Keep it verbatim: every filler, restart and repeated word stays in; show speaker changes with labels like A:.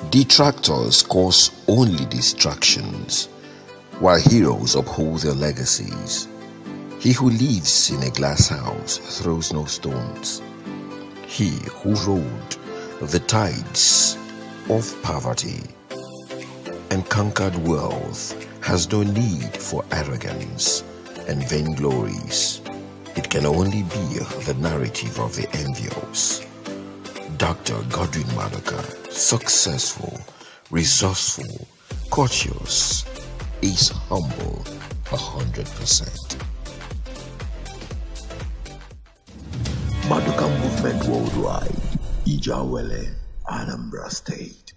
A: Detractors cause only distractions, while heroes uphold their legacies. He who lives in a glass house throws no stones. He who rode the tides of poverty and conquered wealth has no need for arrogance and vainglories. It can only be the narrative of the envious. Doctor Godwin Maduka, successful, resourceful, courteous, is humble a hundred percent. Maduka Movement Worldwide, Ijawele, Anambra State.